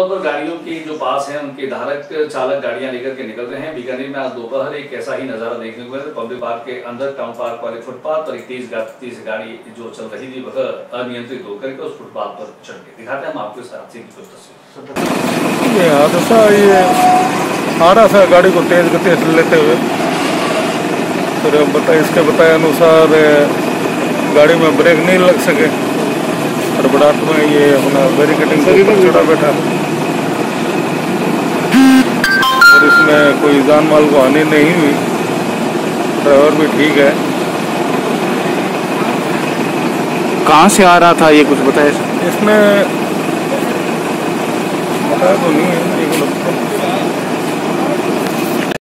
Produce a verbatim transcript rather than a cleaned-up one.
पर गाड़ियों के जो पास हैं उनके धारक चालक गाड़ियां लेकर के निकल रहे हैं। बीकानेर में आज दोपहर एक ऐसा ही नजारा देखने को मिला। पब्लिक पार्क के अंदर टाउन पार्क वाले फुटपाथ पर एक तेज गति से गाड़ी जो चल रही थी वह अनियंत्रित होकर के उस फुटपाथ पर चढ़ गई। दिखाते हैं हम आपको इस हादसे की कुछ तस्वीर। ये हादसा ये आ रहा था गाड़ी को तेज गति से लेते हुए, फिर बता इसके बताए अनुसार गाड़ी में ब्रेक नहीं लग सके और बड़ाट में ये अपना बैरिकेडिंग के ऊपर चढ़ा बैठा और इसमें कोई जान माल को हानि नहीं हुई। ड्राइवर भी ठीक है। कहाँ से आ रहा था ये कुछ बताया? इसमें बताया तो नहीं है।